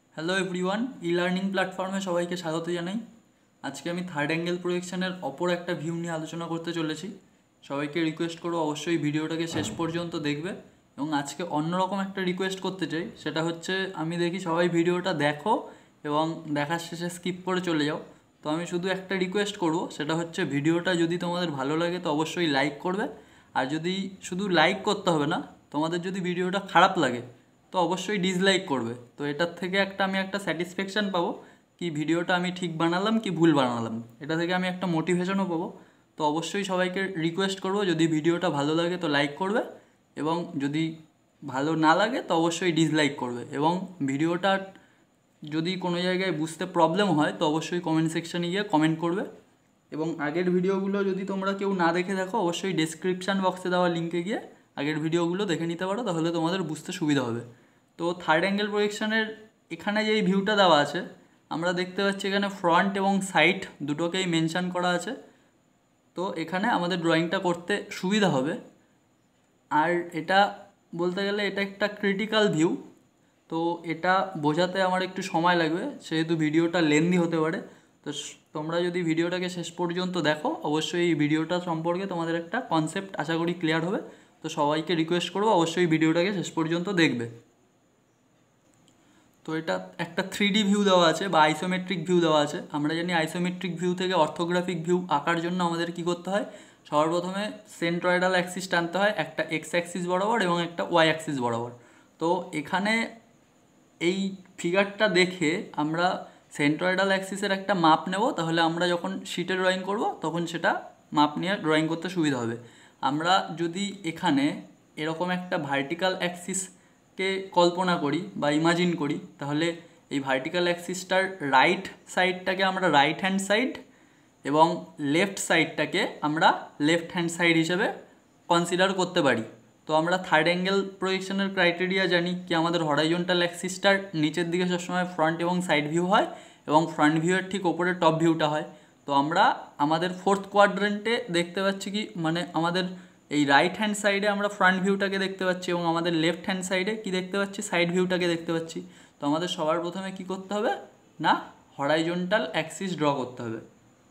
Hello everyone, e learning প্ল্যাটফর্মে সবাইকে স্বাগত জানাই। আজকে আমি থার্ড অ্যাঙ্গেল প্রজেকশনের অপর একটা ভিউ নিয়ে আলোচনা করতে চলেছি। সবাইকে রিকোয়েস্ট করবো অবশ্যই ভিডিওটাকে শেষ পর্যন্ত দেখবে। এবং আজকে অন্যরকম একটা রিকোয়েস্ট করতে চাই, সেটা হচ্ছে আমি দেখি সবাই ভিডিওটা দেখো এবং দেখার শেষে স্কিপ করে চলে যাও। তো আমি শুধু একটা রিকোয়েস্ট করব, সেটা হচ্ছে ভিডিওটা যদি তোমাদের ভালো লাগে তো অবশ্যই লাইক করবে। আর যদি শুধু লাইক করতে হবে না, তোমাদের যদি ভিডিওটা খারাপ লাগে তো অবশ্যই ডিসলাইক করবে। তো এটার থেকে আমি একটা স্যাটিসফ্যাকশান পাবো কি ভিডিওটা আমি ঠিক বানালাম কি ভুল বানালাম, এটা থেকে আমি একটা মোটিভেশনও পাবো। তো অবশ্যই সবাইকে রিকোয়েস্ট করবো, যদি ভিডিওটা ভালো লাগে তো লাইক করবে, এবং যদি ভালো না লাগে তো অবশ্যই ডিসলাইক করবে। এবং ভিডিওটা যদি কোনো জায়গায় বুঝতে প্রবলেম হয় তো অবশ্যই কমেন্ট সেকশানে গিয়ে কমেন্ট করবে। এবং আগের ভিডিওগুলো যদি তোমরা কেউ না দেখে থাকো অবশ্যই ডেসক্রিপশান বক্সে দেওয়া লিঙ্কে গিয়ে আগের ভিডিওগুলো দেখে নিতে পারো, তাহলে তোমাদের বুঝতে সুবিধা হবে। তো থার্ড অ্যাঙ্গেল প্রজেকশনের এখানে যেই ভিউটা দেওয়া আছে আমরা দেখতে পাচ্ছি এখানে ফ্রন্ট এবং সাইড দুটোকেই মেনশান করা আছে। তো এখানে আমাদের ড্রয়িংটা করতে সুবিধা হবে। আর এটা বলতে গেলে এটা একটা ক্রিটিক্যাল ভিউ, তো এটা বোঝাতে আমার একটু সময় লাগবে, সেহেতু ভিডিওটা লেন্দি হতে পারে। তো তোমরা যদি ভিডিওটাকে শেষ পর্যন্ত দেখো অবশ্যই এই ভিডিওটা সম্পর্কে তোমাদের একটা কনসেপ্ট আশা করি ক্লিয়ার হবে। তো সবাইকে রিকোয়েস্ট করবো অবশ্যই ভিডিওটাকে শেষ পর্যন্ত দেখবে। তো এটা একটা 3D ভিউ দেওয়া আছে বা আইসোমেট্রিক ভিউ দেওয়া আছে। আমরা জানি আইসোমেট্রিক ভিউ থেকে অর্থোগ্রাফিক ভিউ আঁকার জন্য আমাদের কি করতে হয়, সবার প্রথমে সেন্ট্রয়েডাল অ্যাক্সিস টানতে হয়, একটা এক্স অ্যাক্সিস বরাবর এবং একটা ওয়াই অ্যাক্সিস বরাবর। তো এখানে এই ফিগারটা দেখে আমরা সেন্ট্রয়েডাল অ্যাক্সিসের একটা মাপ নেব, তাহলে আমরা যখন শিটে ড্রয়িং করব তখন সেটা মাপ নিয়ে ড্রয়িং করতে সুবিধা হবে। আমরা যদি এখানে এরকম একটা ভার্টিক্যাল অ্যাক্সিসকে কল্পনা করি বা ইমাজিন করি, তাহলে এই ভার্টিক্যাল অ্যাক্সিসটার রাইট সাইডটাকে আমরা রাইট হ্যান্ড সাইড এবং লেফট সাইডটাকে আমরা লেফট হ্যান্ড সাইড হিসেবে কনসিডার করতে পারি। তো আমরা থার্ড অ্যাঙ্গেল প্রজেকশনের ক্রাইটেরিয়া জানি কি আমাদের হরাইজন্টাল অ্যাক্সিসটার নিচের দিকে সবসময় ফ্রন্ট এবং সাইড ভিউ হয় এবং ফ্রন্ট ভিউয়ের ঠিক ওপরে টপ ভিউটা হয়। তো আমরা আমাদের ফোর্থ কোয়াড্রেন্টে দেখতে পাচ্ছি কি মানে আমাদের এই রাইট হ্যান্ড সাইডে আমরা ফ্রন্ট ভিউটাকে দেখতে পাচ্ছি এবং আমাদের লেফট হ্যান্ড সাইডে কি দেখতে পাচ্ছি, সাইড ভিউটাকে দেখতে পাচ্ছি। তো আমাদের সবার প্রথমে কি করতে হবে না, হরাইজন্টাল অ্যাক্সিস ড্র করতে হবে।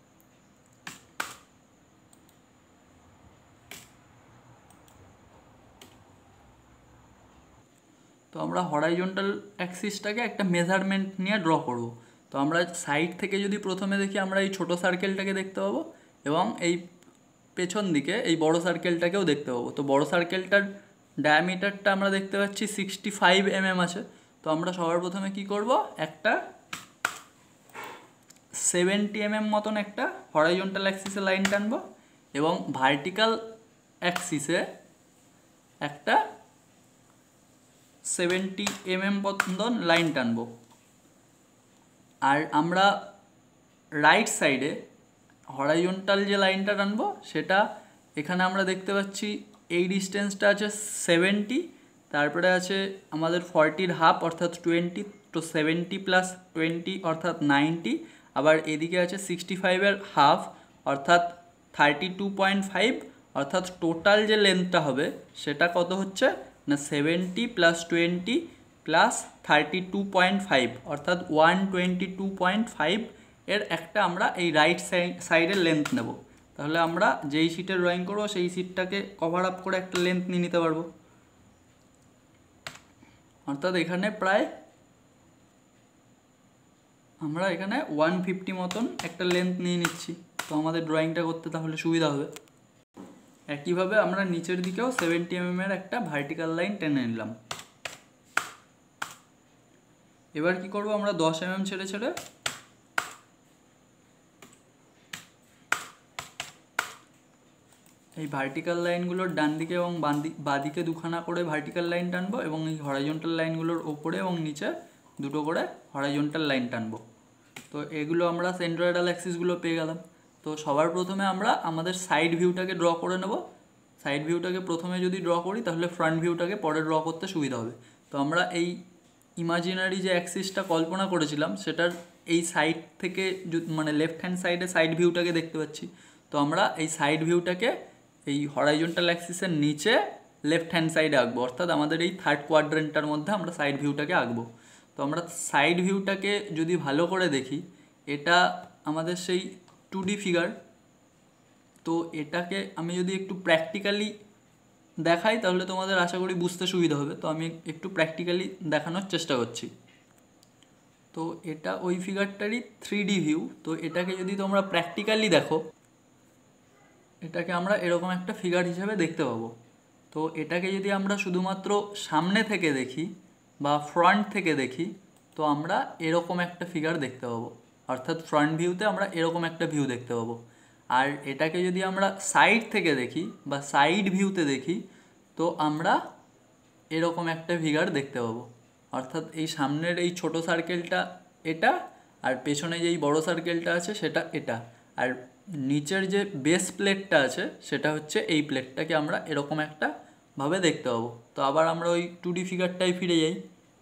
তো আমরা হরাইজন্টাল অ্যাক্সিসটাকে একটা মেজারমেন্ট নিয়ে ড্র করব। তো আমরা সাইড থেকে যদি প্রথমে দেখি আমরা এই ছোটো সার্কেলটাকে দেখতে পাবো এবং এই পেছন দিকে এই বড় সার্কেলটাকেও দেখতে পাবো। তো বড় সার্কেলটার ডায়ামিটারটা আমরা দেখতে পাচ্ছি 65 mm আছে। তো আমরা সবার প্রথমে কি করব, একটা 70 mm মতন একটা হরাইজন্টাল অ্যাক্সিসে লাইন টানবো এবং ভার্টিক্যাল অ্যাক্সিসে একটা 70 mm মতন লাইন টানবো। আর আমরা রাইট সাইডে হরাইজন্টাল যে লাইনটা টানবো সেটা এখানে আমরা দেখতে পাচ্ছি এই ডিস্টেন্সটা আছে 70, তারপরে আছে আমাদের 40-র হাফ অর্থাৎ 20, তো 70 + 20 অর্থাৎ 90, আবার এদিকে আছে 65-এর হাফ অর্থাৎ 32.5, অর্থাৎ টোটাল যে লেন্থটা হবে সেটা কত হচ্ছে না 70 + 20 + 32.5 অর্থাৎ 122.5 এর একটা আমরা এই রাইট সাইডের লেন্থ নেব। তাহলে আমরা যেই শিটে ড্রয়িং করবো সেই শিটটাকে কভার আপ করে একটা লেন্থ নিয়ে নিতে পারবো। অর্থাৎ এখানে প্রায় আমরা এখানে 150 মতন একটা লেন্থ নিয়ে নিচ্ছি। তো আমাদের ড্রয়িংটা করতে তাহলে সুবিধা হবে। একইভাবে আমরা নিচের দিকেও 70 mm এর একটা ভার্টিক্যাল লাইন টেনে নিলাম। এবার কি করব, আমরা 10 mm ছেড়ে ছেড়ে এই ভার্টিক্যাল লাইনগুলোর ডান দিকে এবং বাঁদিকে দুখানা করে ভার্টিক্যাল লাইন টানবো এবং এই হরাইজন্টাল লাইনগুলোর ওপরে এবং নিচে দুটো করে হরাইজন্টাল লাইন টানবো। তো এগুলো আমরা সেন্ট্রয়েডাল অ্যাক্সিসগুলো পেয়ে গেলাম। তো সবার প্রথমে আমরা আমাদের সাইড ভিউটাকে ড্র করে নেব। সাইড ভিউটাকে প্রথমে যদি ড্র করি তাহলে ফ্রন্ট ভিউটাকে পরে ড্র করতে সুবিধা হবে। তো আমরা এই ইমাজিনারি যে অ্যাক্সিসটা কল্পনা করেছিলাম সেটার এই সাইড থেকে মানে লেফট হ্যান্ড সাইডে সাইড ভিউটাকে দেখতে পাচ্ছি। তো আমরা এই সাইড ভিউটাকে এই হরাইজন্টাল অ্যাক্সিসের নিচে লেফট হ্যান্ড সাইডে আঁকবো, অর্থাৎ আমাদের এই থার্ড কোয়াড্রেন্টটার মধ্যে আমরা সাইড ভিউটাকে আঁকবো। তো তো আমরা সাইড ভিউটাকে যদি ভালো করে দেখি, এটা আমাদের সেই 2D ফিগার। তো এটাকে আমি যদি একটু প্র্যাকটিক্যালি দেখাই তাহলে তোমাদের আশা করি বুঝতে সুবিধা হবে। তো আমি একটু প্র্যাকটিক্যালি দেখানোর চেষ্টা করছি। তো এটা ওই ফিগারটারই 3D ভিউ। তো এটাকে যদি তোমরা প্র্যাকটিক্যালি দেখো, এটাকে আমরা এরকম একটা ফিগার হিসেবে দেখতে পাবো। তো এটাকে যদি আমরা শুধুমাত্র সামনে থেকে দেখি বা ফ্রন্ট থেকে দেখি, তো আমরা এরকম একটা ফিগার দেখতে পাবো, অর্থাৎ ফ্রন্ট ভিউতে আমরা এরকম একটা ভিউ দেখতে পাবো। আর এটাকে যদি আমরা সাইড থেকে দেখি বা সাইড ভিউতে দেখি, তো আমরা এরকম একটা ফিগার দেখতে পাবো। অর্থাৎ এই সামনের এই ছোট সার্কেলটা এটা, আর পেছনে যেই বড় সার্কেলটা আছে সেটা এটা, আর নিচের যে বেস প্লেটটা আছে সেটা হচ্ছে এই প্লেটটাকে আমরা এরকম একটা ভাবে দেখতে পাবো। তো আবার আমরা ওই 2D ফিগারটাই ফিরে যাই।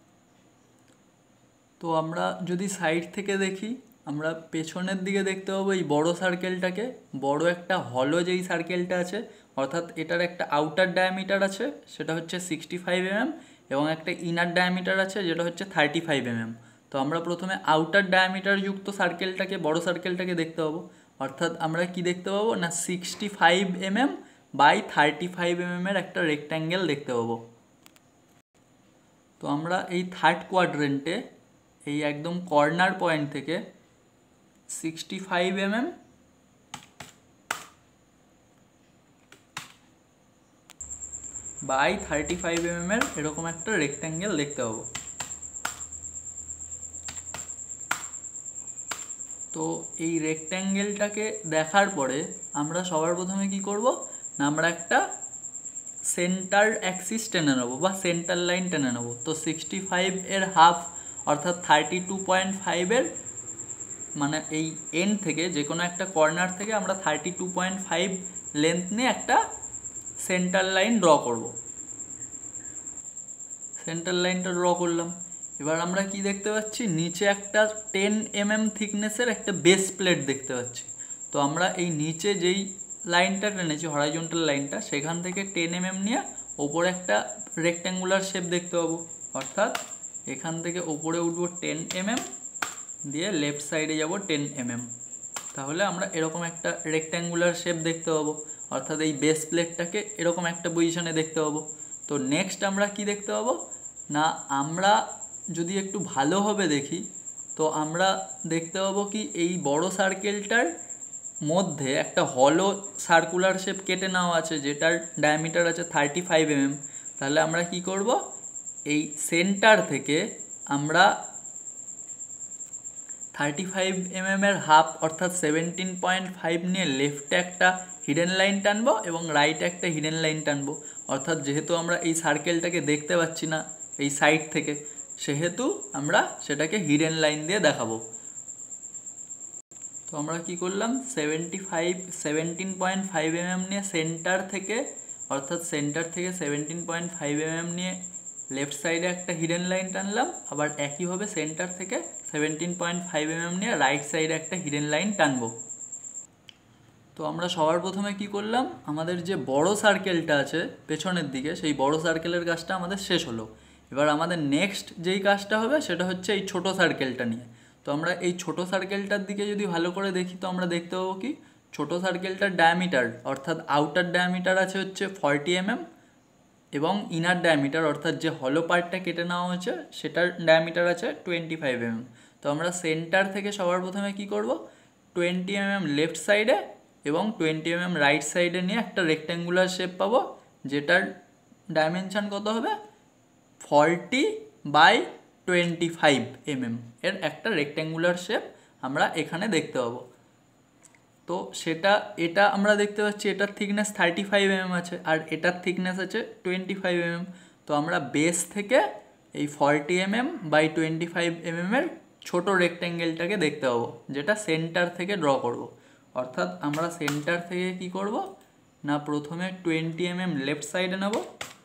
তো আমরা যদি সাইড থেকে দেখি, আমরা পেছনের দিকে দেখতে পাবো এই বড় সার্কেলটাকে, বড় একটা হলো যেই সার্কেলটা আছে, অর্থাৎ এটার একটা আউটার ডায়ামিটার আছে সেটা হচ্ছে 65 mm এবং একটা ইনার ডায়ামিটার আছে যেটা হচ্ছে 35 mm। তো আমরা প্রথমে আউটার ডায়ামিটার যুক্ত সার্কেলটাকে, বড় সার্কেলটাকে দেখতে পাবো। অর্থাৎ আমরা কি দেখতে পাবো না 65 mm বাই 35 mm এর একটা রেক্ট্যাঙ্গেল দেখতে পাবো। তো আমরা এই থার্ড কোয়াড্রেন্টে এই একদম কর্নার পয়েন্ট থেকে 65 mm বাই 35 mm এর এরকম একটা রেক্ট্যাঙ্গেল দেখতে পাবো। তো এই রেক্ট্যাঙ্গেলটাকে দেখার পরে আমরা সবার প্রথমে কি করব না, আমরা একটা সেন্টার অ্যাক্সিস টেনে নেবো বা সেন্টার লাইন টেনে নেবো। তো 65 এর হাফ অর্থাৎ 32.5 এর মানে এই এন্ড থেকে, যে কোনো একটা কর্নার থেকে আমরা 32.5 লেন্থ নিয়ে একটা সেন্টার লাইন ড্র করব। সেন্টার লাইনটা ড্র করলাম। এবার আমরা কি দেখতে পাচ্ছি, নিচে একটা 10 mm থিকনেসের একটা বেস প্লেট দেখতে পাচ্ছি। তো আমরা এই নিচে যেই লাইনটা টেনেছি, হরাইজন্টাল লাইনটা, সেখান থেকে 10 mm নিয়ে ওপরে একটা রেক্ট্যাঙ্গুলার শেপ দেখতে পাবো। অর্থাৎ এখান থেকে ওপরে উঠবো 10 mm, দিয়ে লেফট সাইডে যাব 10 mm। তাহলে আমরা এরকম একটা রেক্ট্যাঙ্গুলার শেপ দেখতে পাবো, অর্থাৎ এই বেস প্লেটটাকে এরকম একটা পজিশনে দেখতে পাবো। তো নেক্সট আমরা কি দেখতে পাবো না, আমরা যদি একটু ভালোভাবে দেখি তো আমরা দেখতে পাবো কি এই বড় সার্কেলটার মধ্যে একটা হলো সার্কুলার শেপ কেটে নেওয়া আছে যেটার ডায়ামিটার আছে 35 mm। তাহলে আমরা কি করব, এই সেন্টার থেকে আমরা 35 mm এর হাফ অর্থাৎ 17.5 নিয়ে লেফটে একটা হিডেন লাইন টানবো এবং রাইটে একটা হিডেন লাইন টানবো। অর্থাৎ যেহেতু আমরা এই সার্কেলটাকে দেখতে পাচ্ছি না এই সাইড থেকে, সেহেতু আমরা সেটাকে হিডেন লাইন দিয়ে দেখাবো। তো আমরা কি করলাম, 17.5 mm নিয়ে সেন্টার থেকে, অর্থাৎ সেন্টার থেকে 17.5 mm নিয়ে লেফট সাইডে একটা হিডেন লাইন টানলাম, আবার একইভাবে সেন্টার থেকে 17.5 mm নিয়ে রাইট সাইডে একটা হিডেন লাইন টানবো। তো আমরা সবার প্রথমে কি করলাম, আমাদের যে বড় সার্কেলটা আছে পেছনের দিকে, সেই বড় সার্কেলের কাজটা আমাদের শেষ হলো। এবার আমাদের নেক্সট যেই কাজটা হবে সেটা হচ্ছে এই ছোট সার্কেলটা নিয়ে। তো আমরা এই ছোট সার্কেলটার দিকে যদি ভালো করে দেখি, তো আমরা দেখতে পাবো কি ছোট সার্কেলটার ডায়ামিটার অর্থাৎ আউটার ডায়ামিটার আছে হচ্ছে 40 mm এবং ইনার ডায়ামিটার অর্থাৎ যে হলো পার্টটা কেটে নেওয়া হয়েছে সেটার ডায়ামিটার আছে 25 mm। তো আমরা সেন্টার থেকে সবার প্রথমে কি করব, 20 mm লেফট সাইডে এবং 20 mm রাইট সাইডে নিয়ে একটা রেক্ট্যাঙ্গুলার শেপ পাবো, যেটার ডাইমেনশান কত হবে 40/25 mm এর একটা রেক্ট্যাঙ্গুলার শেপ আমরা এখানে দেখতে পাবো। তো এটা আমরা দেখতে পাচ্ছি এটার থিকনেস 35 mm আছে আর এটার থিকনেস আছে 25 mm। তো আমরা বেস থেকে এই 40 mm/25 mm এর ছোট রেক্ট্যাঙ্গেলটাকে দেখতে পাবো, যেটা সেন্টার থেকে ড্র করব। অর্থাৎ আমরা সেন্টার থেকে কি করব না, প্রথমে 20 mm লেফট সাইডে নেব,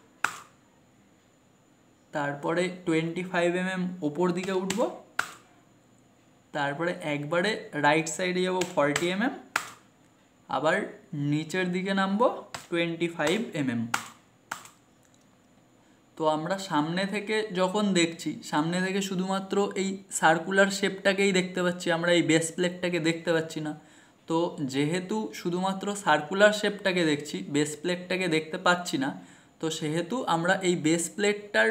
তারপরে 25 mm ওপর দিকে উঠব, তারপরে একবারে রাইট সাইডে যাব 40 mm, আবার নিচের দিকে নামবো 25 mm। তো আমরা সামনে থেকে যখন দেখছি, সামনে থেকে শুধুমাত্র এই সার্কুলার শেপটাকেই দেখতে পাচ্ছি, আমরা এই বেস প্লেটটাকে দেখতে পাচ্ছি না। তো যেহেতু শুধুমাত্র সার্কুলার শেপটাকে দেখছি, বেস প্লেটটাকে দেখতে পাচ্ছি না, তো সেহেতু আমরা এই বেস প্লেটটার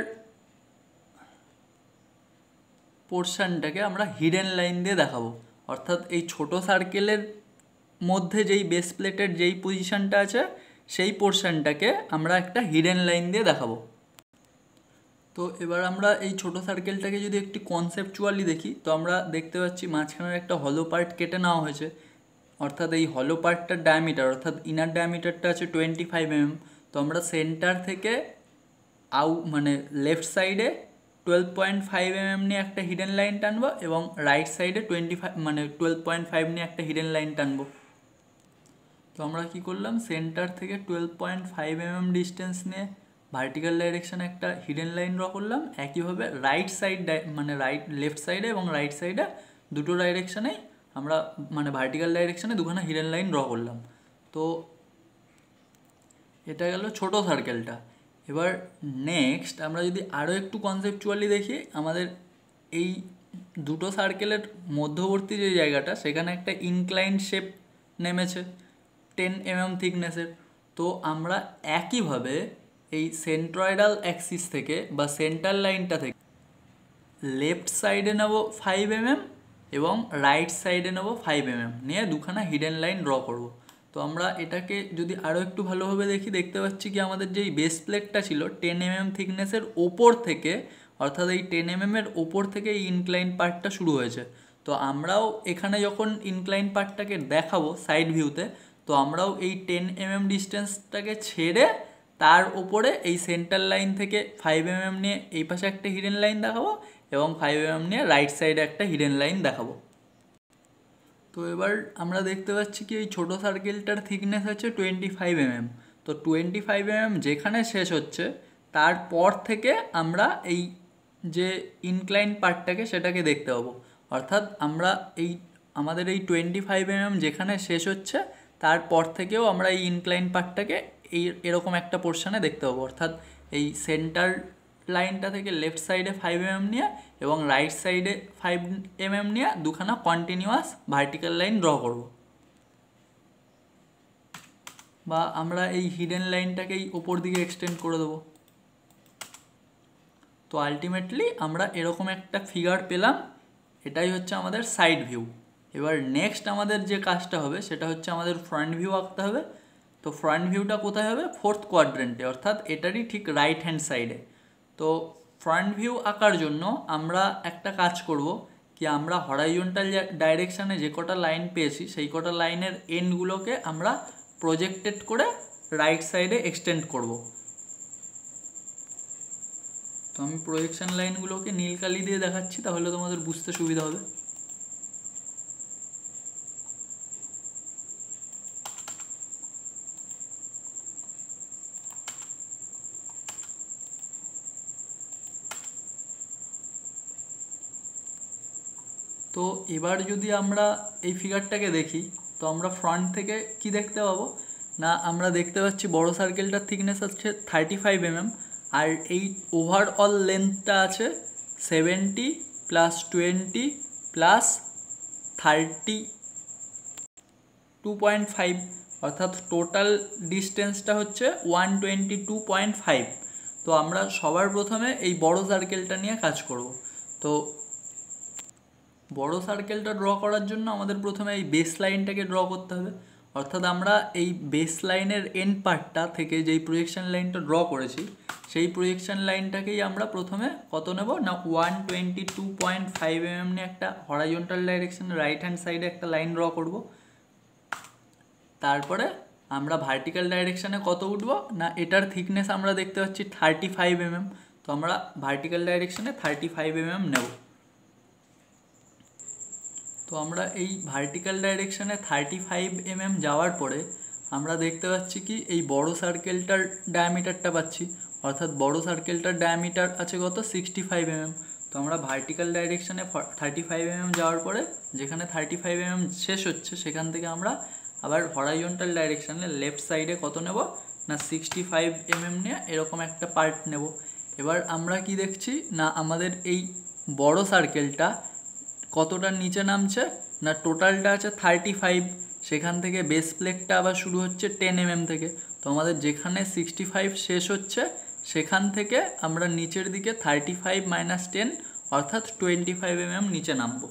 পোর্শনটাকে আমরা হিডেন লাইন দিয়ে দেখাবো। অর্থাৎ এই ছোট সার্কেলের মধ্যে যেই বেস প্লেটের যেই পজিশনটা আছে সেই পোর্শনটাকে আমরা একটা হিডেন লাইন দিয়ে দেখাবো। তো এবার আমরা এই ছোট সার্কেলটাকে যদি একটু কনসেপচুয়ালি দেখি, তো আমরা দেখতে পাচ্ছি মাঝখানের একটা হলো পার্ট কেটে নেওয়া হয়েছে। অর্থাৎ এই হলো পার্টটার ডায়ামিটার, অর্থাৎ ইনার ডায়ামিটারটা আছে 25 mm। তো আমরা সেন্টার থেকে মানে লেফট সাইডে 12.5 mm নিয়ে একটা হিডেন লাইন টানবো এবং রাইট সাইডে 12.5 নিয়ে একটা হিডেন লাইন টানবো। তো আমরা কি করলাম, সেন্টার থেকে 12.5 mm ডিস্টেন্স নিয়ে ভার্টিক্যাল ডাইরেকশানে একটা হিডেন লাইন ড্র করলাম। একইভাবে রাইট সাইড মানে লেফট সাইডে এবং রাইট সাইডে দুটো ডাইরেকশানেই আমরা মানে ভার্টিক্যাল ডাইরেকশানে দুখানা হিডেন লাইন ড্র করলাম। তো এটা গেল ছোট সার্কেলটা। এবার নেক্সট আমরা যদি আরও একটু কনসেপচুয়ালি দেখি, আমাদের এই দুটো সার্কেলের মধ্যবর্তী যে জায়গাটা, সেখানে একটা ইনক্লাইন্ড শেপ নেমেছে 10 mm থিকনেসের। তো আমরা একইভাবে এই সেন্ট্রয়েডাল অ্যাক্সিস থেকে বা সেন্টার লাইনটা থেকে লেফট সাইডে নেব 5 mm এবং রাইট সাইডে নেব 5 mm নিয়ে দুখানা হিডেন লাইন ড্র করব। তো আমরা এটাকে যদি আরও একটু ভালোভাবে দেখি, দেখতে পাচ্ছি কি আমাদের যেই বেস প্লেটটা ছিল 10 mm থিকনেসের ওপর থেকে, অর্থাৎ এই 10 mm এর ওপর থেকে এই ইনক্লাইন পার্টটা শুরু হয়েছে। তো আমরাও এখানে যখন ইনক্লাইন পার্টটাকে দেখাবো সাইড ভিউতে, তো আমরাও এই 10 mm ডিস্টেন্সটাকে ছেড়ে তার ওপরে এই সেন্টার লাইন থেকে 5 mm নিয়ে এই পাশে একটা হিডেন লাইন দেখাবো এবং 5 mm নিয়ে রাইট সাইডে একটা হিডেন লাইন দেখাবো। তো এবার আমরা দেখতে পাচ্ছি কি এই ছোটো সার্কেলটার থিকনেস হচ্ছে 25 mm। তো 25 mm যেখানে শেষ হচ্ছে তারপর থেকে আমরা এই যে ইনক্লাইন পার্টটাকে সেটাকে দেখতে পাবো। অর্থাৎ আমরা আমাদের এই 25 mm যেখানে শেষ হচ্ছে তারপর থেকেও আমরা এই ইনক্লাইন পার্টটাকে এরকম একটা পোর্শনে দেখতে পাবো। অর্থাৎ এই সেন্টার লাইনটা থেকে লেফট সাইডে 5 mm নিয়ে এবং রাইট সাইডে 5 mm নিয়ে দুখানা কন্টিনিউয়াস ভার্টিক্যাল লাইন ড্র করব। বা আমরা এই হিডেন লাইনটাকেই ওপর দিকে এক্সটেন্ড করে দেবো। তো আলটিমেটলি আমরা এরকম একটা ফিগার পেলাম। এটাই হচ্ছে আমাদের সাইড ভিউ। এবার নেক্সট আমাদের যে কাজটা হবে সেটা হচ্ছে আমাদের ফ্রন্ট ভিউ আঁকতে হবে। তো ফ্রন্ট ভিউটা কোথায় হবে, 4th কোয়াড্রেন্টে, অর্থাৎ এটারই ঠিক রাইট হ্যান্ড সাইডে। তো ফ্রন্ট ভিউ আঁকার জন্য আমরা একটা কাজ করব কি, আমরা হরাইজন্টাল ডাইরেকশানে যে কটা লাইন পেয়েছি সেই কটা লাইনের এন্ডগুলোকে আমরা প্রজেক্টেড করে রাইট সাইডে এক্সটেন্ড করব। তো আমি প্রজেকশন লাইনগুলোকে নীল কালি দিয়ে দেখাচ্ছি, তাহলে তোমাদের বুঝতে সুবিধা হবে। তো এবার যদি আমরা এই ফিগারটাকে দেখি, তো আমরা ফ্রন্ট থেকে কি দেখতে পাবো না, আমরা দেখতে পাচ্ছি বড় সার্কেলটার থিকনেস আছে 35 mm আর এই ওভারঅল লেন্থটা আছে 70 + 20 + 32.5, অর্থাৎ টোটাল ডিস্টেন্সটা হচ্ছে 122.5। তো আমরা সবার প্রথমে এই বড় সার্কেলটা নিয়ে কাজ করব। তো বড় সার্কেলটা ড্র করার জন্য আমাদের প্রথমে এই বেস লাইনটাকে ড্র করতে হবে। অর্থাৎ আমরা এই বেস লাইনের এন্ড পার্টটা থেকে যেই প্রজেকশন লাইনটা ড্র করেছি সেই প্রজেকশন লাইনটাকেই আমরা প্রথমে কত নেব না 122.5 mm নিয়ে একটা হরাইজন্টাল ডাইরেকশনে রাইট হ্যান্ড সাইডে একটা লাইন ড্র করব। তারপরে আমরা ভার্টিক্যাল ডাইরেকশানে কত উঠবো না, এটার থিকনেস আমরা দেখতে পাচ্ছি 35 mm। তো আমরা ভার্টিক্যাল ডাইরেকশানে 35 mm নেব। তো আমরা এই ভার্টিক্যাল ডাইরেকশানে 35 mm যাওয়ার পরে আমরা দেখতে পাচ্ছি কি এই বড় সার্কেলটার ডায়ামিটারটা পাচ্ছি। অর্থাৎ বড় সার্কেলটার ডায়ামিটার আছে কত 65 mm। তো আমরা ভার্টিক্যাল ডাইরেকশানে 35 mm যাওয়ার পরে যেখানে 35 mm শেষ হচ্ছে সেখান থেকে আমরা আবার হরাইজন্টাল ডাইরেকশানে লেফট সাইডে কত নেব না 65 mm নিয়ে এরকম একটা পার্ট নেব এবার আমরা কি দেখছি না আমাদের এই বড় সার্কেলটা কতটা নিচে নামছে না টোটালটা আছে 35, সেখান থেকে বেস প্লেটটা আবার শুরু হচ্ছে 10 mm থেকে। তো আমাদের যেখানে 65 শেষ হচ্ছে সেখান থেকে আমরা নিচের দিকে 35 - 10 অর্থাৎ 25 mm নিচে নামবো।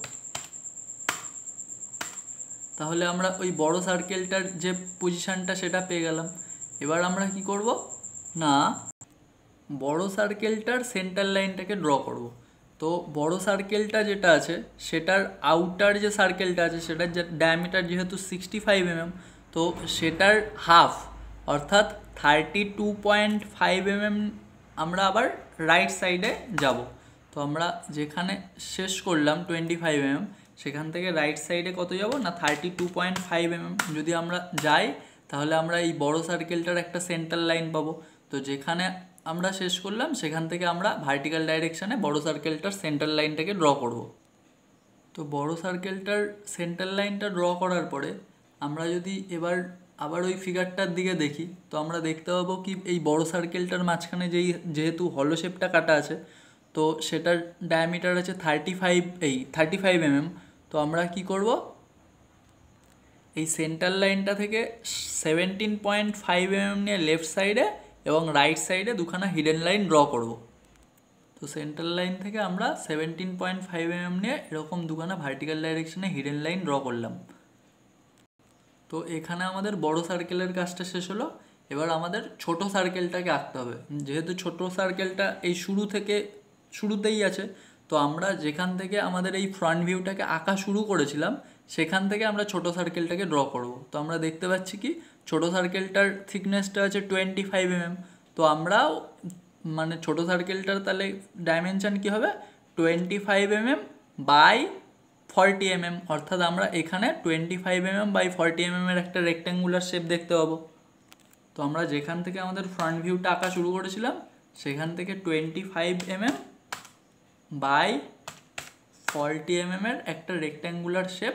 তাহলে আমরা ওই বড় সার্কেলটার যে পজিশানটা সেটা পেয়ে গেলাম। এবার আমরা কি করব না বড় সার্কেলটার সেন্টার লাইনটাকে ড্র করব। তো বড় সার্কেলটা যেটা আছে সেটার আউটার যে সার্কেলটা আছে সেটার যে ডায়ামিটার যেহেতু 65 mm, তো সেটার হাফ অর্থাৎ 32.5 mm আমরা আবার রাইট সাইডে যাব। তো আমরা যেখানে শেষ করলাম 25 mm সেখান থেকে রাইট সাইডে কত যাব না 32.5 mm যদি আমরা যাই তাহলে আমরা এই বড় সার্কেলটার একটা সেন্টার লাইন পাবো। তো যেখানে আমরা শেষ করলাম সেখান থেকে আমরা ভার্টিক্যাল ডাইরেকশানে বড় সার্কেলটার সেন্টার লাইনটাকে ড্র করব। তো বড় সার্কেলটার সেন্টার লাইনটা ড্র করার পরে আমরা যদি এবার আবার ওই ফিগারটার দিকে দেখি তো আমরা দেখতে পাবো কি এই বড় সার্কেলটার মাঝখানে যেহেতু হলো শেপটা কাটা আছে তো সেটার ডায়ামিটার আছে 35 mm। তো আমরা কি করব এই সেন্টার লাইনটা থেকে 17.5 mm নিয়ে লেফট সাইডে এবং রাইট সাইডে দুখানা হিডেন লাইন ড্র করব। তো সেন্টার লাইন থেকে আমরা 17.5 mm নিয়ে এরকম দুখানা ভার্টিক্যাল ডাইরেকশনে হিডেন লাইন ড্র করলাম। তো এখানে আমাদের বড় সার্কেলের কাজটা শেষ হলো। এবার আমাদের ছোট সার্কেলটাকে আঁকতে হবে। যেহেতু ছোট সার্কেলটা এই শুরুতেই আছে তো আমরা যেখান থেকে আমাদের এই ফ্রন্ট ভিউটাকে আঁকা শুরু করেছিলাম সেখান থেকে আমরা ছোট সার্কেলটাকে ড্র করব। তো আমরা দেখতে পাচ্ছি কি ছোট সার্কেলটার থিকনেসটা আছে 25 mm। তো আমরাও মানে ছোট সার্কেলটার তাহলে ডাইমেনশন কি হবে 25 mm বাই 40 mm, অর্থাৎ আমরা এখানে 25 mm বাই 40 mm এর একটা রেক্ট্যাঙ্গুলার শেপ দেখতে পাবো। তো আমরা যেখান থেকে আমাদের ফ্রন্ট ভিউটা আঁকা শুরু করেছিলাম সেখান থেকে 25 mm বাই 40 mm এর একটা রেক্ট্যাঙ্গুলার শেপ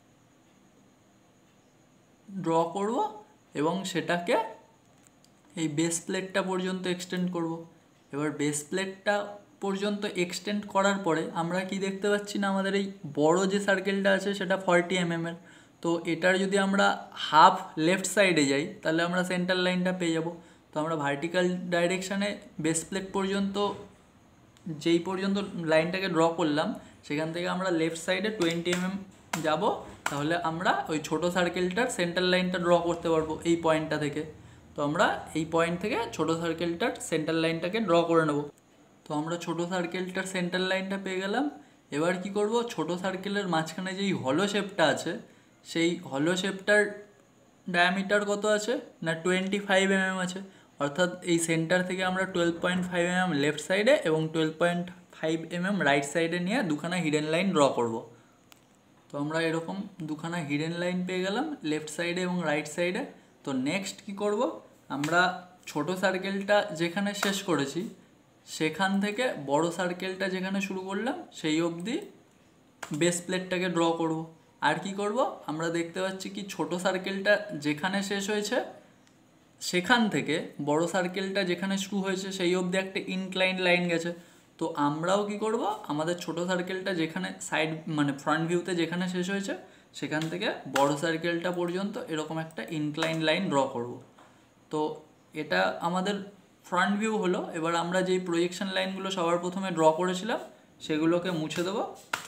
ড্র করব এবং সেটাকে এই বেস প্লেটটা পর্যন্ত এক্সটেন্ড করব। এবার বেস প্লেটটা পর্যন্ত এক্সটেন্ড করার পরে আমরা কি দেখতে পাচ্ছি না আমাদের এই বড় যে সার্কেলটা আছে সেটা 40 mm এর। তো এটার যদি আমরা হাফ লেফট সাইডে যাই তাহলে আমরা সেন্টার লাইনটা পেয়ে যাব। তো আমরা ভার্টিক্যাল ডাইরেকশানে বেস প্লেট পর্যন্ত যেই পর্যন্ত লাইনটাকে ড্র করলাম সেখান থেকে আমরা লেফট সাইডে 20 mm যাব, তাহলে আমরা ওই ছোট সার্কেলটার সেন্টার লাইনটা ড্র করতে পারবো এই পয়েন্টটা থেকে। তো আমরা এই পয়েন্ট থেকে ছোট সার্কেলটার সেন্টার লাইনটাকে ড্র করে নেব। তো আমরা ছোট সার্কেলটার সেন্টার লাইনটা পেয়ে গেলাম। এবার কি করব ছোট সার্কেলের মাঝখানে যেই হলো শেপটা আছে সেই হলো শেপটার ডায়ামিটার কত আছে না 25 mm আছে, অর্থাৎ এই সেন্টার থেকে আমরা 12.5 mm লেফট সাইডে এবং 12.5 mm রাইট সাইডে নিয়ে দুখানা হিডেন লাইন ড্র করব। তো আমরা এরকম দুখানা হিডেন লাইন পেয়ে গেলাম লেফট সাইডে এবং রাইট সাইডে। তো নেক্সট কি করব আমরা ছোট সার্কেলটা যেখানে শেষ করেছি সেখান থেকে বড় সার্কেলটা যেখানে শুরু করলাম সেই অবধি বেস প্লেটটাকে ড্র করব। আর কি করব আমরা দেখতে পাচ্ছি কি ছোট সার্কেলটা যেখানে শেষ হয়েছে সেখান থেকে বড় সার্কেলটা যেখানে শুরু হয়েছে সেই অবধি একটা ইনক্লাইন লাইন গেছে। তো আমরাও কি করব আমাদের ছোট সার্কেলটা যেখানে সাইড মানে ফ্রন্ট ভিউতে যেখানে শেষ হয়েছে সেখান থেকে বড় সার্কেলটা পর্যন্ত এরকম একটা ইনক্লাইন লাইন ড্র করব। তো এটা আমাদের ফ্রন্ট ভিউ হলো। এবার আমরা যেই প্রজেকশন লাইনগুলো সবার প্রথমে ড্র করেছিলাম সেগুলোকে মুছে দেবো।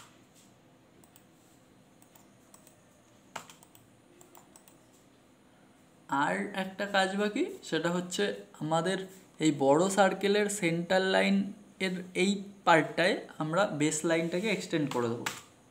আর একটা কাজ বাকি সেটা হচ্ছে আমাদের এই বড় সার্কেলের সেন্টার লাইন এর এই পার্টটায় আমরা বেস লাইনটাকে এক্সটেন্ড করে দেবো।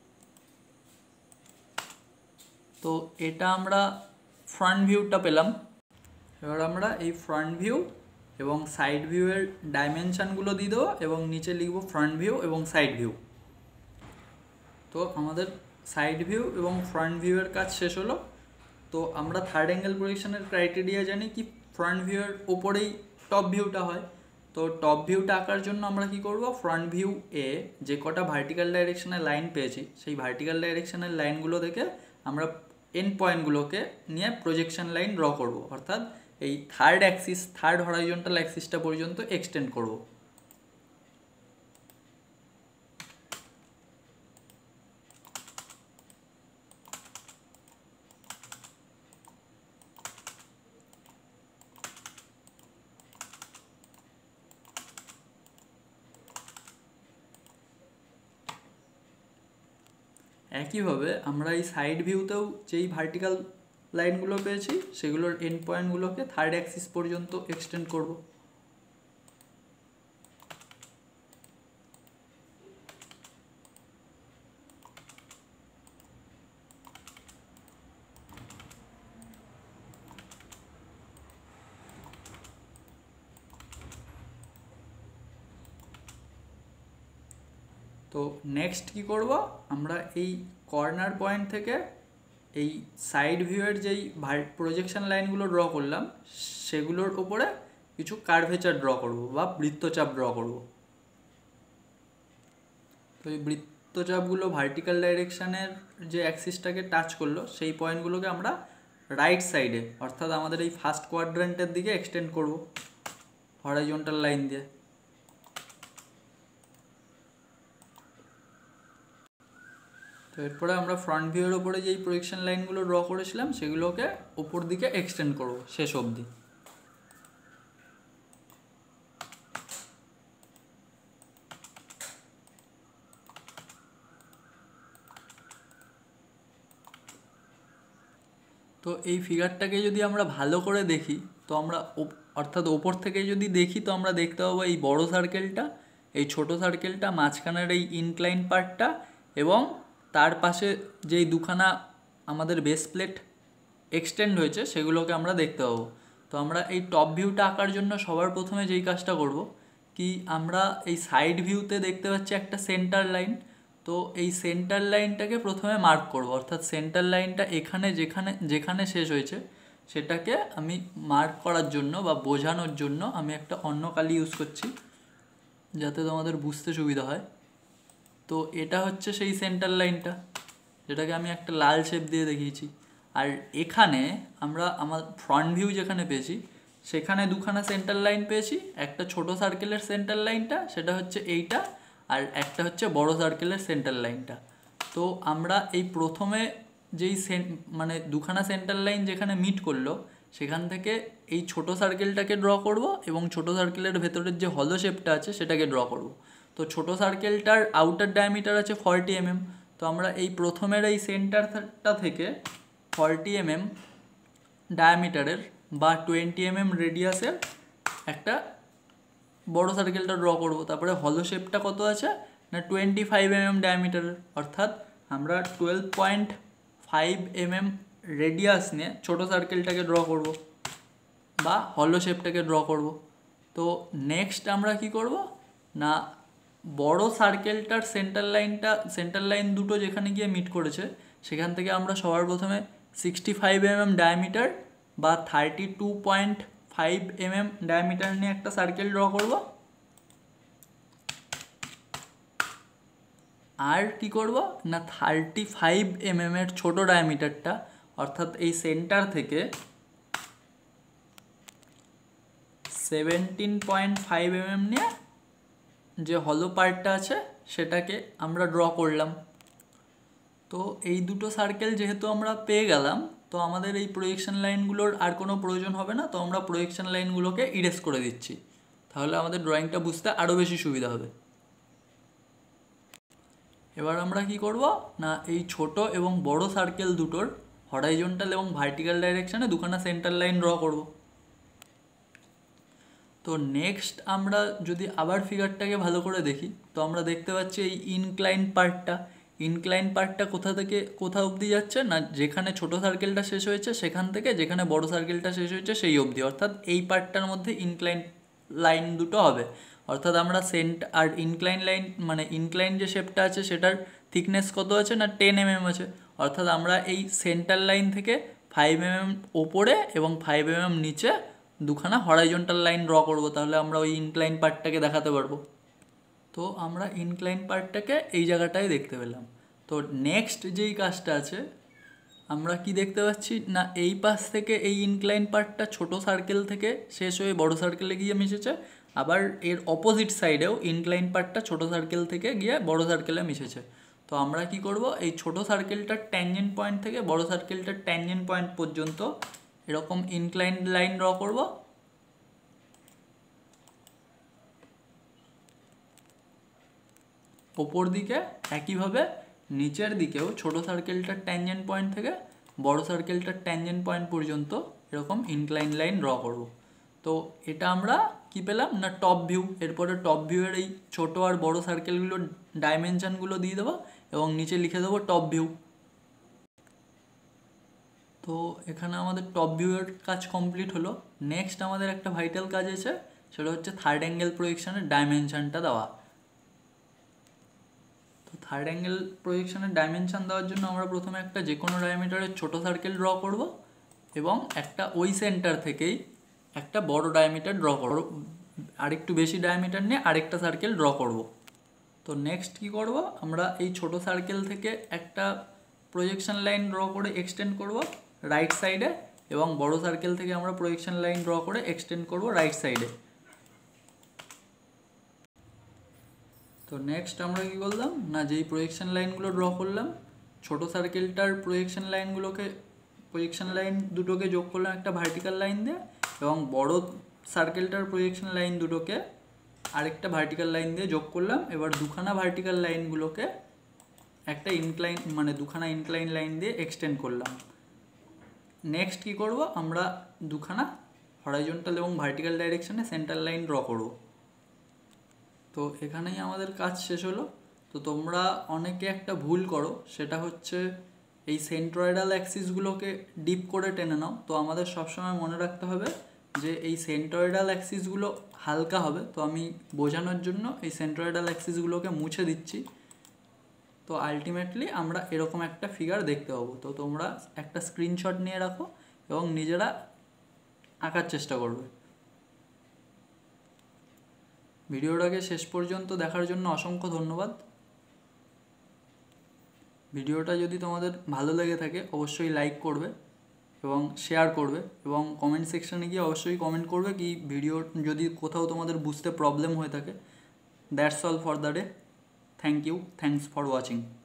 তো এটা আমরা ফ্রন্ট ভিউটা পেলাম। এবার আমরা এই ফ্রন্ট ভিউ এবং সাইড ভিউয়ের ডাইমেনশানগুলো দিয়ে দেবো এবং নিচে লিখব ফ্রন্ট ভিউ এবং সাইড ভিউ। তো আমাদের সাইড ভিউ এবং ফ্রন্ট ভিউয়ের কাজ শেষ হলো। তো আমরা থার্ড অ্যাঙ্গেল প্রজেকশনের ক্রাইটেরিয়া জানি কি ফ্রন্ট ভিউয়ের ওপরেই টপ ভিউটা হয়। তো টপ ভিউটা আঁকার জন্য আমরা কি করব ফ্রন্ট ভিউ এ যে কটা ভার্টিক্যাল ডাইরেকশনের লাইন পেয়েছি সেই ভার্টিক্যাল ডাইরেকশনের লাইনগুলো থেকে আমরা এন্ড পয়েন্টগুলোকে নিয়ে প্রজেকশন লাইন ড্র করব, অর্থাৎ এই থার্ড হরাইজন্টাল অ্যাক্সিসটা পর্যন্ত এক্সটেন্ড করব। একইভাবে আমরা এই সাইড ভিউতেও যেই ভার্টিক্যাল লাইনগুলো পেয়েছি সেগুলোর এন্ড পয়েন্টগুলোকে থার্ড অ্যাক্সিস পর্যন্ত এক্সটেন্ড করব। তো নেক্সট কি করব, আমরা এই কর্নার পয়েন্ট থেকে এই সাইড ভিউয়ের যেই প্রজেকশন লাইনগুলো ড্র করলাম সেগুলোর উপরে কিছু কার্ভেচার ড্র করব বা বৃত্তচাপ ড্র করব। তো এই বৃত্তচাপগুলো ভার্টিক্যাল ডাইরেকশানের যে অ্যাক্সিসটাকে টাচ করলো সেই পয়েন্টগুলোকে আমরা রাইট সাইডে অর্থাৎ আমাদের এই ফার্স্ট কোয়াড্রেন্টের দিকে এক্সটেন্ড করব হরাইজন্টাল লাইন দিয়ে। তো এরপরে আমরা ফ্রন্ট ভিউয়ের ওপরে যেই প্রজেকশন লাইনগুলো ড্র করেছিলাম সেগুলোকে ওপর দিকে এক্সটেন্ড করব শেষ অবধি। তো এই ফিগারটাকে যদি আমরা ভালো করে দেখি তো আমরা অর্থাৎ ওপর থেকে যদি দেখি তো আমরা দেখতে পাবো এই বড় সার্কেলটা, এই ছোট সার্কেলটা, মাঝখানের এই ইনক্লাইন পার্টটা এবং তার পাশে যেই দুখানা আমাদের বেস প্লেট এক্সটেন্ড হয়েছে সেগুলোকে আমরা দেখতে পাবো। তো আমরা এই টপ ভিউটা আঁকার জন্য সবার প্রথমে যেই কাজটা করব কি, আমরা এই সাইড ভিউতে দেখতে পাচ্ছি একটা সেন্টার লাইন। তো এই সেন্টার লাইনটাকে প্রথমে মার্ক করব, অর্থাৎ সেন্টার লাইনটা এখানে যেখানে যেখানে শেষ হয়েছে সেটাকে আমি মার্ক করার জন্য বা বোঝানোর জন্য আমি একটা অন্য কালি ইউজ করছি যাতে তোমাদের বুঝতে সুবিধা হয়। তো এটা হচ্ছে সেই সেন্টার লাইনটা যেটাকে আমি একটা লাল শেপ দিয়ে দেখিয়েছি। আর এখানে আমরা আমার ফ্রন্ট ভিউ যেখানে পেয়েছি সেখানে দুখানা সেন্টার লাইন পেয়েছি, একটা ছোট সার্কেলের সেন্টার লাইনটা সেটা হচ্ছে এইটা, আর একটা হচ্ছে বড় সার্কেলের সেন্টার লাইনটা। তো আমরা এই প্রথমে যেই মানে দুখানা সেন্টার লাইন যেখানে মিট করলো সেখান থেকে এই ছোট সার্কেলটাকে ড্র করব এবং ছোট সার্কেলের ভেতরের যে হলো শেপটা আছে সেটাকে ড্র করব। তো ছোট সার্কেলটার আউটার ডায়ামিটার আছে 40 mm। তো আমরা এই প্রথমের এই সেন্টারটা থেকে 40 mm ডায়ামিটারের বা 20 mm রেডিয়াসের একটা বড় সার্কেলটা ড্র করব। তারপরে হলো শেপটা কত আছে না 25 mm ডায়ামিটারের, অর্থাৎ আমরা 12.5 mm রেডিয়াস নিয়ে ছোট সার্কেলটাকে ড্র করব বা হলো শেপটাকে ড্র করব। তো নেক্সট আমরা কি করব না, বড় সার্কেলটার সেন্টার লাইন দুটো যেখানে গিয়ে মিট করেছে সেখান থেকে আমরা সবার প্রথমে 65 mm ডায়ামিটার বা 32.5 mm ডায়ামিটার নিয়ে একটা সার্কেল ড্র করব। আর কি করব না 35 mm এর ছোট ডায়ামিটারটা অর্থাৎ এই সেন্টার থেকে 17.5 mm নিয়ে যে হলো পার্টটা আছে সেটাকে আমরা ড্র করলাম। তো এই দুটো সার্কেল যেহেতু আমরা পেয়ে গেলাম তো আমাদের এই প্রজেকশন লাইনগুলোর আর কোনো প্রয়োজন হবে না। তো আমরা প্রজেকশন লাইনগুলোকে ইরেজ করে দিচ্ছি, তাহলে আমাদের ড্রয়িংটা বুঝতে আরও বেশি সুবিধা হবে। এবার আমরা কি করব না এই ছোট এবং বড় সার্কেল দুটোর হরাইজন্টাল এবং ভার্টিক্যাল ডাইরেকশানে দুখানা সেন্টার লাইন ড্র করব। তো নেক্সট আমরা যদি আবার ফিগারটাকে ভালো করে দেখি তো আমরা দেখতে পাচ্ছি এই ইনক্লাইন পার্টটা কোথা থেকে কোথা অবধি যাচ্ছে না, যেখানে ছোট সার্কেলটা শেষ হয়েছে সেখান থেকে যেখানে বড় সার্কেলটা শেষ হয়েছে সেই অবধি, অর্থাৎ এই পার্টটার মধ্যে ইনক্লাইন লাইন দুটো হবে। অর্থাৎ আমরা আর ইনক্লাইন লাইন মানে ইনক্লাইন যে শেপটা আছে সেটার থিকনেস কত আছে না 10 mm আছে। অর্থাৎ আমরা এই সেন্টার লাইন থেকে 5 mm ওপরে এবং 5 mm নিচে দুখানা হরাইজন্টাল লাইন ড্র করব, তাহলে আমরা ওই ইনক্লাইন পার্টটাকে দেখাতে পারবো। তো আমরা ইনক্লাইন পার্টটাকে এই জায়গাটায় দেখতে পেলাম। তো নেক্সট যেই কাজটা আছে আমরা কি দেখতে পাচ্ছি না, এই পাশ থেকে এই ইনক্লাইন পার্টটা ছোট সার্কেল থেকে শেষ হয়ে বড় সার্কেলে গিয়ে মিশেছে, আবার এর অপোজিট সাইডেও ইনক্লাইন পার্টটা ছোট সার্কেল থেকে গিয়ে বড় সার্কেলে মিশেছে। তো আমরা কি করব, এই ছোট সার্কেলটার ট্যানজেন্ট পয়েন্ট থেকে বড় সার্কেলটার ট্যানজেন্ট পয়েন্ট পর্যন্ত এরকম ইনক্লাইন লাইন ড্র করব। ওপর দিকে একইভাবে নিচের দিকেও ছোট সার্কেলটার ট্যানজেন্ট পয়েন্ট থেকে বড় সার্কেলটার ট্যানজেন্ট পয়েন্ট পর্যন্ত এরকম ইনক্লাইন লাইন ড্র করব। তো এটা আমরা কি পেলাম না টপ ভিউ। এরপরে টপ ভিউয়ের এই ছোট আর বড় সার্কেলগুলোর ডাইমেনশনগুলো দিয়ে দেবো এবং নিচে লিখে দেবো টপ ভিউ। তো এখানে আমাদের টপ ভিউয়ের কাজ কমপ্লিট হলো। নেক্সট আমাদের একটা ভাইটাল কাজ আছে, সেটা হচ্ছে থার্ড অ্যাঙ্গেল প্রজেকশনের ডাইমেনশনটা দেওয়া। তো থার্ড অ্যাঙ্গেল প্রজেকশনের ডাইমেনশন দেওয়ার জন্য আমরা প্রথমে একটা যে কোনো ডায়ামিটারের ছোট সার্কেল ড্র করব এবং একটা ওই সেন্টার থেকেই একটা বড় ডায়ামিটার ড্র করব, আরেকটু বেশি ডায়ামিটার নিয়ে আরেকটা সার্কেল ড্র করব। তো নেক্সট কি করব, আমরা এই ছোট সার্কেল থেকে একটা প্রজেকশন লাইন ড্র করে এক্সটেন্ড করব রাইট সাইডে এবং বড় সার্কেল থেকে আমরা প্রজেকশন লাইন ড্র করে এক্সটেন্ড করব রাইট সাইডে। তো নেক্সট আমরা কি করলাম না, যেই প্রজেকশন লাইনগুলো ড্র করলাম ছোট সার্কেলটার প্রজেকশন লাইন দুটোকে যোগ করলাম একটা ভার্টিক্যাল লাইন দিয়ে এবং বড় সার্কেলটার প্রজেকশন লাইন দুটোকে আরেকটা ভার্টিক্যাল লাইন দিয়ে যোগ করলাম। এবার দুখানা ভার্টিক্যাল লাইনগুলোকে একটা দুখানা ইনক্লাইন লাইন দিয়ে এক্সটেন্ড করলাম। নেক্সট কি করব, আমরা দুখানা হরাইজন্টাল এবং ভার্টিক্যাল ডাইরেকশনে সেন্টার লাইন ড্র করব। তো এখানেই আমাদের কাজ শেষ হলো। তো তোমরা অনেকে একটা ভুল করো, সেটা হচ্ছে এই সেন্ট্রয়েডাল অ্যাক্সিসগুলোকে ডিপ করে টেনে নাও। তো আমাদের সবসময় মনে রাখতে হবে যে এই সেন্ট্রয়েডাল অ্যাক্সিসগুলো হালকা হবে। তো আমি বোঝানোর জন্য এই সেন্ট্রয়েডাল অ্যাক্সিসগুলোকে মুছে দিচ্ছি। তো আলটিমেটলি আমরা এরকম একটা ফিগার দেখতে পাবো। তো তোমরা একটা স্ক্রিনশট নিয়ে রাখো এবং নিজেরা আঁকার চেষ্টা করবে। ভিডিওটাকে শেষ পর্যন্ত দেখার জন্য অসংখ্য ধন্যবাদ। ভিডিওটা যদি তোমাদের ভালো লেগে থাকে অবশ্যই লাইক করবে এবং শেয়ার করবে এবং কমেন্ট সেকশানে গিয়ে অবশ্যই কমেন্ট করবে কি ভিডিও যদি কোথাও তোমাদের বুঝতে প্রবলেম হয়ে থাকে। That's all for the day. Thank you, thanks for watching.